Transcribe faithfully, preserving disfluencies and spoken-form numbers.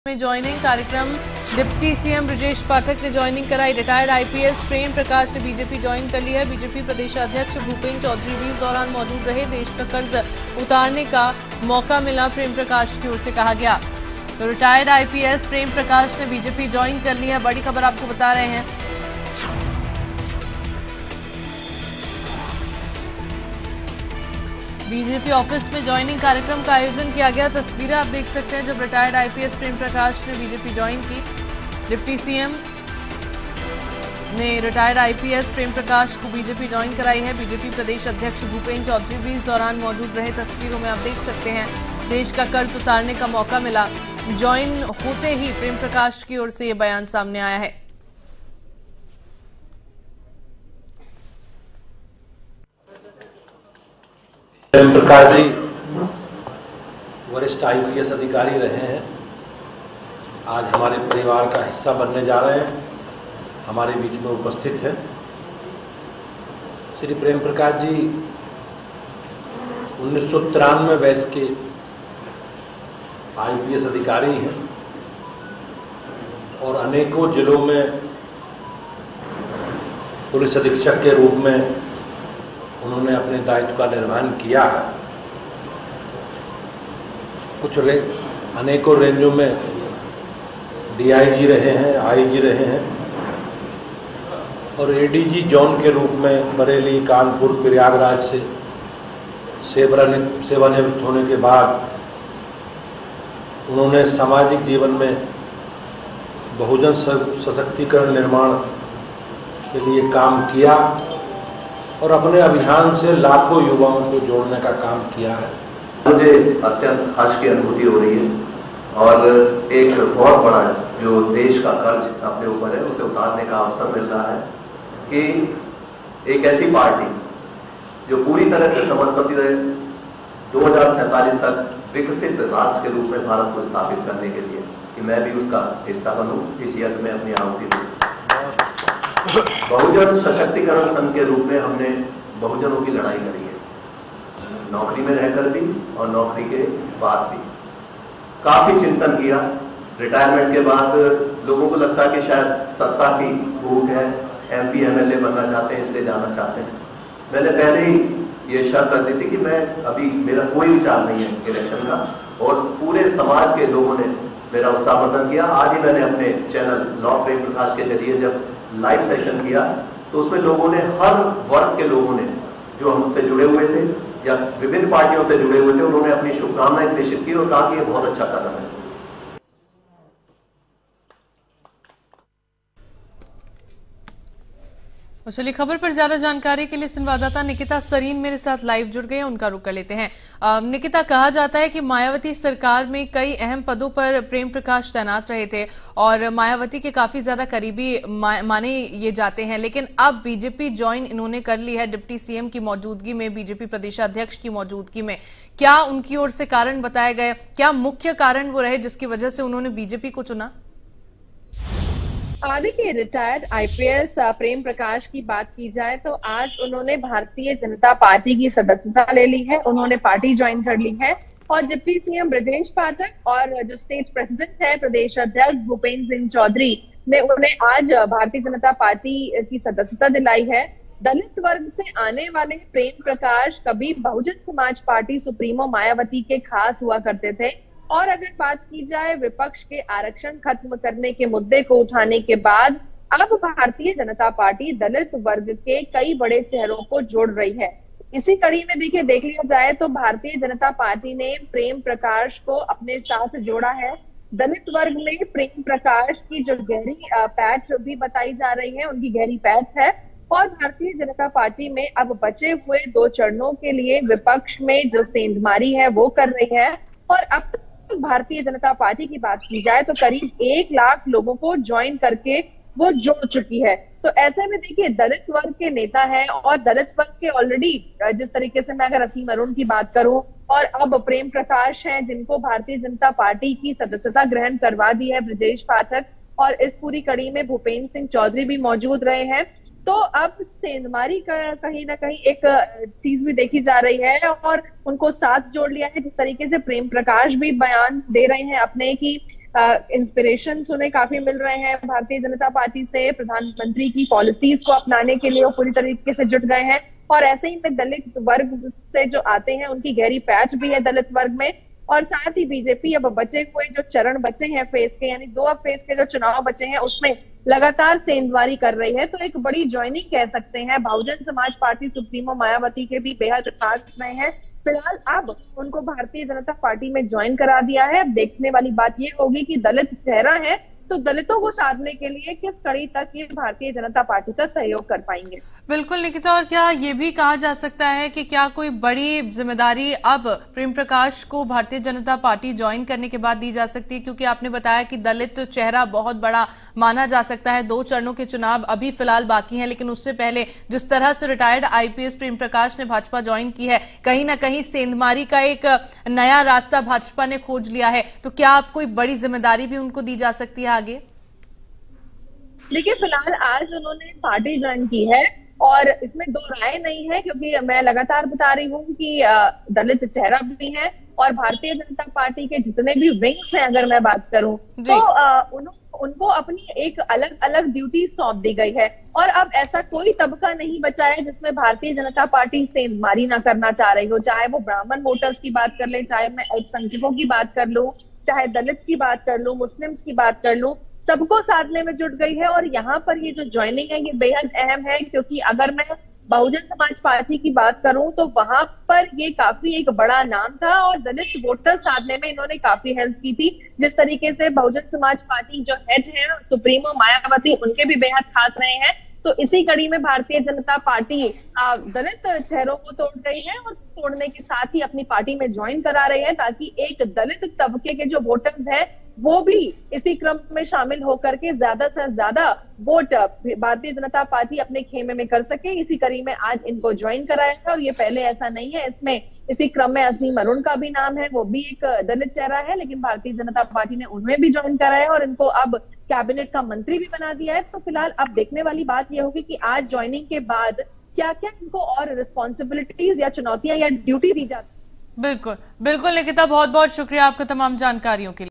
में ज्वाइनिंग कार्यक्रम deputy CM Brajesh Pathak ने ज्वाइनिंग कराई। रिटायर्ड आईपीएस प्रेम प्रकाश ने बीजेपी ज्वाइन कर ली है। बीजेपी प्रदेश अध्यक्ष भूपेन्द्र चौधरी भी इस दौरान मौजूद रहे। देश का कर्ज उतारने का मौका मिला, प्रेम प्रकाश की ओर से कहा गया। तो रिटायर्ड आईपीएस प्रेम प्रकाश ने बीजेपी ज्वाइन कर ली है। बड़ी खबर आपको बता रहे हैं। बीजेपी ऑफिस में ज्वाइनिंग कार्यक्रम का आयोजन किया गया। तस्वीरें आप देख सकते हैं जब रिटायर्ड आईपीएस प्रेम प्रकाश ने बीजेपी ज्वाइन की। डिप्टी सीएम ने रिटायर्ड आईपीएस प्रेम प्रकाश को बीजेपी ज्वाइन कराई है। बीजेपी प्रदेश अध्यक्ष भूपेन्द्र चौधरी भी इस दौरान मौजूद रहे। तस्वीरों में आप देख सकते हैं देश का कर्ज उतारने का मौका मिला। ज्वाइन होते ही प्रेम प्रकाश की ओर से ये बयान सामने आया है। प्रेम प्रकाश जी वरिष्ठ आईपीएस अधिकारी रहे हैं, आज हमारे परिवार का हिस्सा बनने जा रहे हैं, हमारे बीच में उपस्थित है। श्री प्रेम प्रकाश जी उन्नीस सौ तिरानवे बैच के आईपीएस अधिकारी हैं और अनेकों जिलों में पुलिस अधीक्षक के रूप में उन्होंने अपने दायित्व का निर्वहन किया है। कुछ रे, अनेकों रेंजों में डीआईजी रहे हैं, आईजी रहे हैं और एडीजी जोन के रूप में बरेली, कानपुर, प्रयागराज से सेवानिवृत्त होने के बाद उन्होंने सामाजिक जीवन में बहुजन सशक्तिकरण निर्माण के लिए काम किया और अपने अभियान से लाखों युवाओं को जोड़ने का काम किया है। मुझे अत्यंत हर्ष की अनुभूति हो रही है और एक बहुत बड़ा जो देश का कर्ज अपने ऊपर है उसे उतारने का अवसर मिल रहा है कि एक ऐसी पार्टी जो पूरी तरह से समर्पित रहे दो हजार सैंतालीस तक विकसित राष्ट्र के रूप में भारत को स्थापित करने के लिए, कि मैं भी उसका हिस्सा बनूं, इस यज्ञ में अपनी आहुति दूं। बहुजन सशक्तिकरण संघ के रूप में हमने बहुजनों की लड़ाई करी है, नौकरी में रहकर भी और नौकरी के बाद भी काफी चिंतन किया। रिटायरमेंट के बाद लोगों को लगता है कि शायद सत्ता की भूख है, एमपी एमएलए बनना चाहते हैं इसलिए जाना चाहते हैं। मैंने पहले ही ये शर्त रख दी थी कि मैं अभी मेरा कोई विचार नहीं है इलेक्शन का, और पूरे समाज के लोगों ने मेरा उत्साहवर्धन किया। आज ही मैंने अपने चैनल लॉ प्रेम प्रकाश के जरिए जब लाइव सेशन किया तो उसमें लोगों ने, हर वर्ग के लोगों ने जो हमसे जुड़े हुए थे या विभिन्न पार्टियों से जुड़े हुए थे, उन्होंने अपनी शुभकामनाएं प्रेषित की और कहा कि ये बहुत अच्छा कदम है। चलिए खबर पर ज्यादा जानकारी के लिए संवाददाता निकिता सरीन मेरे साथ लाइव जुड़ गए हैं, उनका रुख कर लेते हैं। आ, निकिता, कहा जाता है कि मायावती सरकार में कई अहम पदों पर प्रेम प्रकाश तैनात रहे थे और मायावती के काफी ज्यादा करीबी मा, माने ये जाते हैं, लेकिन अब बीजेपी ज्वाइन इन्होंने कर ली है डिप्टी सीएम की मौजूदगी में, बीजेपी प्रदेशाध्यक्ष की मौजूदगी में। क्या उनकी ओर से कारण बताए गए? क्या मुख्य कारण वो रहे जिसकी वजह से उन्होंने बीजेपी को चुना? देखिए, रिटायर्ड आईपीएस प्रेम प्रकाश की बात की जाए तो आज उन्होंने भारतीय जनता पार्टी की सदस्यता ले ली है, उन्होंने पार्टी ज्वाइन कर ली है और डिप्टी सीएम ब्रजेश पाठक और जो स्टेट प्रेसिडेंट है प्रदेश अध्यक्ष भूपेन्द्र सिंह चौधरी ने उन्हें आज भारतीय जनता पार्टी की सदस्यता दिलाई है। दलित वर्ग से आने वाले प्रेम प्रकाश कभी बहुजन समाज पार्टी सुप्रीमो मायावती के खास हुआ करते थे और अगर बात की जाए विपक्ष के आरक्षण खत्म करने के मुद्दे को उठाने के बाद अब भारतीय जनता पार्टी दलित वर्ग के कई बड़े चेहरों को जोड़ रही है। इसी कड़ी में देखिए देख लिया जाए तो भारतीय जनता पार्टी ने प्रेम प्रकाश को अपने साथ जोड़ा है। दलित वर्ग में प्रेम प्रकाश की जो गहरी पैठ भी बताई जा रही है, उनकी गहरी पैठ है और भारतीय जनता पार्टी में अब बचे हुए दो चरणों के लिए विपक्ष में जो सेंधमारी है वो कर रही है और अब भारतीय जनता पार्टी की बात की जाए तो करीब एक लाख लोगों को ज्वाइन करके वो जोड़ चुकी है। तो ऐसे में देखिए दलित वर्ग के नेता हैं और दलित वर्ग के ऑलरेडी, जिस तरीके से मैं अगर असीम अरुण की बात करूं और अब प्रेम प्रकाश हैं जिनको भारतीय जनता पार्टी की सदस्यता ग्रहण करवा दी है ब्रजेश पाठक, और इस पूरी कड़ी में भूपेन्द्र सिंह चौधरी भी मौजूद रहे हैं। तो अब सेंधमारी का कहीं ना कहीं एक चीज भी देखी जा रही है और उनको साथ जोड़ लिया है। जिस तरीके से प्रेम प्रकाश भी बयान दे रहे हैं अपने कि इंस्पिरेशन उन्हें काफी मिल रहे हैं भारतीय जनता पार्टी से। प्रधानमंत्री की पॉलिसीज को अपनाने के लिए वो पूरी तरीके से जुट गए हैं। और ऐसे ही में दलित वर्ग से जो आते हैं उनकी गहरी पैच भी है दलित वर्ग में। और साथ ही बीजेपी अब बचे हुए जो चरण बचे हैं फेज के, यानी दो फेज के जो चुनाव बचे हैं, उसमें लगातार सेंधमारी कर रही है। तो एक बड़ी ज्वाइनिंग कह सकते हैं। बहुजन समाज पार्टी सुप्रीमो मायावती के भी बेहद खास रहे हैं। फिलहाल अब उनको भारतीय जनता पार्टी में ज्वाइन करा दिया है। अब देखने वाली बात ये होगी कि दलित चेहरा है तो दलितों को साधने के लिए किस कड़ी तक ये भारतीय जनता पार्टी का सहयोग कर पाएंगे। बिल्कुल निकिता, और क्या ये भी कहा जा सकता है कि क्या कोई बड़ी जिम्मेदारी अब प्रेम प्रकाश को भारतीय जनता पार्टी ज्वाइन करने के बाद दी जा सकती है? क्योंकि आपने बताया कि दलित चेहरा बहुत बड़ा माना जा सकता है। दो चरणों के चुनाव अभी फिलहाल बाकी हैं, लेकिन उससे पहले जिस तरह से रिटायर्ड आईपीएस प्रेम प्रकाश ने भाजपा ज्वाइन की है, कहीं ना कहीं सेंधमारी का एक नया रास्ता भाजपा ने खोज लिया है। तो क्या आप कोई बड़ी जिम्मेदारी भी उनको दी जा सकती है आगे? देखिए, फिलहाल आज उन्होंने पार्टी ज्वाइन की है और इसमें दो राय नहीं है, क्योंकि मैं लगातार बता रही हूँ कि दलित चेहरा भी है और भारतीय जनता पार्टी के जितने भी विंग्स हैं, अगर मैं बात करूं तो उन, उनको अपनी एक अलग अलग ड्यूटी सौंप दी गई है। और अब ऐसा कोई तबका नहीं बचा है जिसमें भारतीय जनता पार्टी सेंधमारी ना करना चाह रही हो। चाहे वो ब्राह्मण वोटर्स की बात कर ले, चाहे मैं अल्पसंख्यकों की बात कर लूं, चाहे दलित की बात कर लूं, मुस्लिम्स की बात कर लूं, सबको साधने में जुट गई है। और यहाँ पर ये जो ज्वाइनिंग है ये बेहद अहम है, क्योंकि अगर मैं बहुजन समाज पार्टी की बात करूं तो वहां पर ये काफी एक बड़ा नाम था और दलित वोटर साधने में इन्होंने काफी हेल्प की थी। जिस तरीके से बहुजन समाज पार्टी जो हेड है सुप्रीमो मायावती, उनके भी बेहद खास रहे हैं। तो इसी कड़ी में भारतीय जनता पार्टी दलित चेहरों को तोड़ गई है और तोड़ने के साथ ही अपनी पार्टी में ज्वाइन करा रही है, ताकि एक दलित तबके के जो वोटर्स हैं वो भी इसी क्रम में शामिल होकर के ज्यादा से ज्यादा वोट भारतीय जनता पार्टी अपने खेमे में कर सके। इसी कड़ी में आज इनको ज्वाइन कराया था और ये पहले ऐसा नहीं है। इसमें इसी क्रम में अजीम अरुण का भी नाम है, वो भी एक दलित चेहरा है, लेकिन भारतीय जनता पार्टी ने उन्हें भी ज्वाइन कराया और इनको अब कैबिनेट का मंत्री भी बना दिया है। तो फिलहाल अब देखने वाली बात यह होगी कि आज ज्वाइनिंग के बाद क्या क्या इनको और रिस्पॉन्सिबिलिटीज या चुनौतियां या ड्यूटी दी जाती है। बिल्कुल बिल्कुल निकिता, बहुत बहुत शुक्रिया आपको तमाम जानकारियों के लिए।